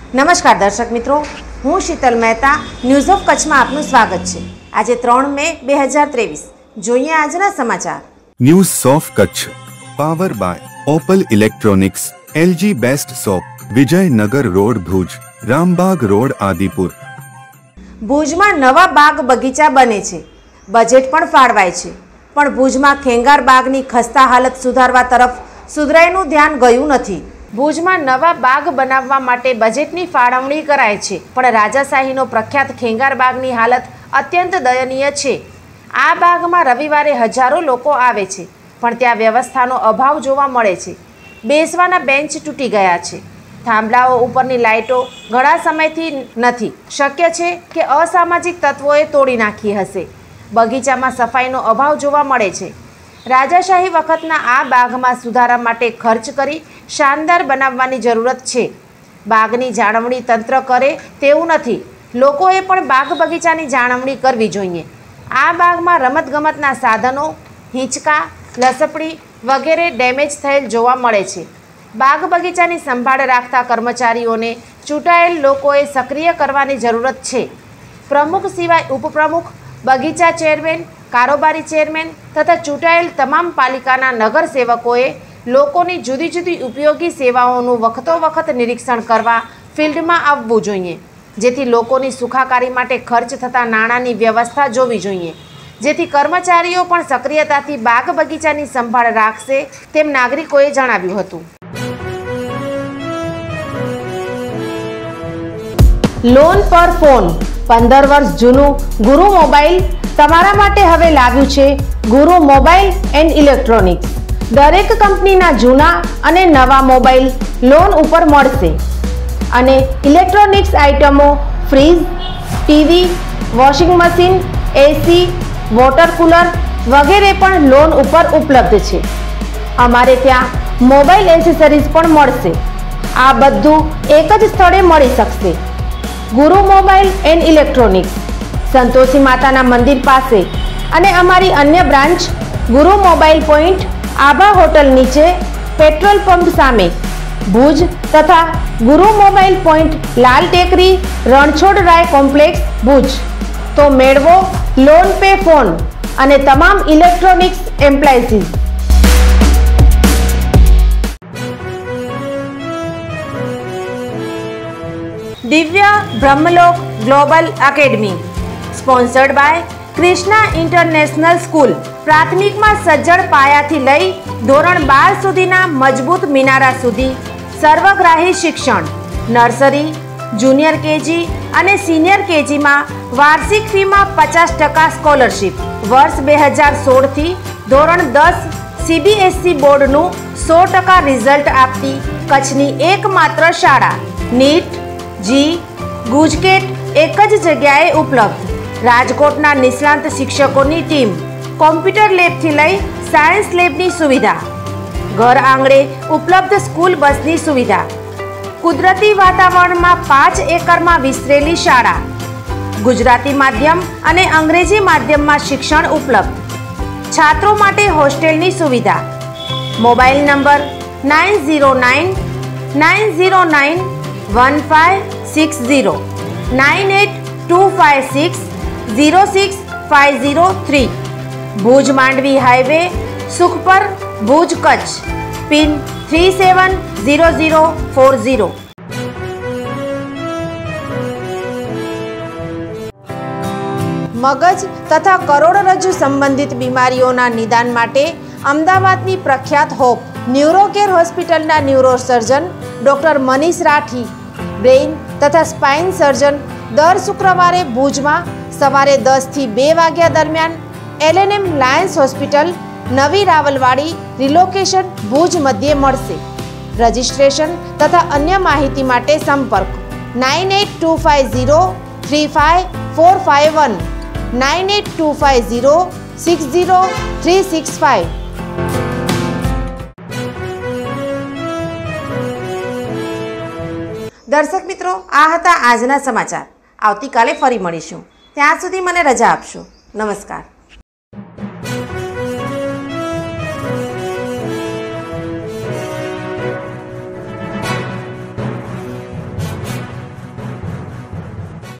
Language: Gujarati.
નમસ્કાર દર્શક મિત્રો, હું શીતલ મહેતા ન્યૂઝ ઓફ કચ્છમાં આપનું સ્વાગત છે। આજે 3 મે 2023 જોઈએ આજના સમાચાર। News of Kutch power by Opal electronics, LG best shop, Vijaynagar road Bhuj, Rambag road Adipur. ભુજમાં નવા બાગ બગીચા બને છે, બજેટ પણ ફાળવાય છે, પણ ભુજમાં ખેંગાર બાગની ખસ્તા હાલત સુધારવા તરફ સુધરાઈનું ધ્યાન ગયું નથી। ભુજમાં નવા બાગ બનાવવા માટે બજેટની ફાળવણી કરાય છે, પણ રાજાશાહીનો પ્રખ્યાત ખેંગાર બાગની હાલત અત્યંત દયનીય છે। આ બાગમાં રવિવારે હજારો લોકો આવે છે, પણ ત્યાં વ્યવસ્થાનો અભાવ જોવા મળે છે। બેસવાના બેન્ચ તૂટી ગયા છે, થાંભલાઓ ઉપરની લાઇટો ઘણા સમયથી નથી। શક્ય છે કે અસામાજિક તત્વોએ તોડી નાખી હશે। બગીચામાં સફાઈનો અભાવ જોવા મળે છે। રાજાશાહી વખતના આ બાગમાં સુધારા માટે ખર્ચ કરી શાનદાર બનાવવાની જરૂરત છે। બાગની જાળવણી તંત્ર કરે તેવું નથી, લોકોએ પણ બાગ બગીચાની જાળવણી કરવી જોઈએ। આ બાગમાં રમતગમતના સાધનો, હિંચકા, લસપડી વગેરે ડેમેજ થયેલ જોવા મળે છે। બાગ બગીચાની સંભાળ રાખતા કર્મચારીઓને ચૂંટાયેલ લોકોએ સક્રિય કરવાની જરૂરત છે। પ્રમુખ સિવાય ઉપપ્રમુખ, બગીચા ચેરમેન, કારોબારી ચેરમેન તથા ચૂંટાયેલ તમામ પાલિકાના નગરસેવકોએ લોકોની જુદી જુદી ઉપયોગી સેવાઓનું વખતોવખત નિરીક્ષણ કરવા ફિલ્ડમાં આવવું જોઈએ, જેથી લોકોની સુખાકારી માટે ખર્ચ થતા નાણાંની વ્યવસ્થા જોવી જોઈએ, જેથી કર્મચારીઓ પણ સક્રિયતાથી બાગ બગીચાની સંભાળ રાખશે, તેમ નાગરિકોએ જણાવ્યું હતું। લોન પર ફોન 15 વર્ષ જૂનું ગુરુ મોબાઈલ તમારા માટે હવે લાવ્યું છે ગુરુ મોબાઈલ એન્ડ ઇલેક્ટ્રોનિક્સ। દરેક કંપનીના જૂના અને નવા મોબાઈલ લોન ઉપર મળશે અને ઇલેક્ટ્રોનિક્સ આઇટમો fridge, TV, washing machine, AC, water cooler વગેરે પણ લોન ઉપર ઉપલબ્ધ છે। અમારે ત્યાં મોબાઈલ એસેસરીઝ પણ મળશે। આ બધું એક જ સ્થળે મળી શકશે। ગુરુ મોબાઈલ એન્ડ ઇલેક્ટ્રોનિક્સ, સંતોષી માતાના મંદિર પાસે અને અમારી અન્ય branch Guru mobile point Abha hotel નીચે, પેટ્રોલ પંપ સામે ભુજ તથા ગુરુ મોબાઈલ પોઈન્ટ લાલ ટેકરી, રણછોડ રાય કોમ્પ્લેક્સ ભુજ। તો મેળવો લોન પે ફોન અને તમામ electronics appliances. Divya Brahmalok global academy sponsored by Krishna international school. પ્રાથમિકમાં સજ્જડ પાયાથી લઈ ધોરણ 12 સુધીના મજબૂત મિનારા સુધી સર્વગ્રાહી શિક્ષણ। નર્સરી, જુનિયર કેજી અને સિનિયર કેજીમાં વાર્ષિક ફીમાં 50% સ્કોલરશીપ। વર્ષ 2016થી ધોરણ 10 CBSE બોર્ડનું 100% રિઝલ્ટ આપતી કચ્છની એકમાત્ર શાળા। નીટ, જી, ગુજકેટ એક જ જગ્યાએ ઉપલબ્ધ। રાજકોટના નિષ્ણાંત શિક્ષકોની ટીમ, કોમ્પ્યુટર લેબથી લઈ સાયન્સ લેબની સુવિધા, ઘર આંગણે ઉપલબ્ધ સ્કૂલ બસની સુવિધા, કુદરતી વાતાવરણમાં 5 એકરમાં વિસ્તરેલી શાળા, ગુજરાતી માધ્યમ અને અંગ્રેજી માધ્યમમાં શિક્ષણ ઉપલબ્ધ, છાત્રો માટે હોસ્ટેલની સુવિધા। Mobile number 9099091560 9825606503। Bhuj Mandvi highway, Sukhpar, Bhuj Kutch. Pin 370040। મગજ તથા કરોડરજ્જુ સંબંધિત બીમારીઓના નિદાન માટે અમદાવાદની પ્રખ્યાત હોપ ન્યુરોકેર હોસ્પિટલના neurosurgeon doctor Manish Rathi, brain તથા સ્પાઇન સર્જન દર શુક્રવારે ભુજમાં સવારે 10 થી 2 વાગ્યા દરમિયાન LNM લાયન્સ હોસ્પિટલ, નવી રાવલવાડી, રિલોકેશન ભુજ મધ્યે મળશે। રજિસ્ટ્રેશન તથા અન્ય માહિતી માટે સંપર્ક 9825035451 9825060365। દર્શક મિત્રો, આ હતા આજના સમાચાર। આવતીકાલે ફરી મળીશું, ત્યાં સુધી મને રજા આપશો। નમસ્કાર।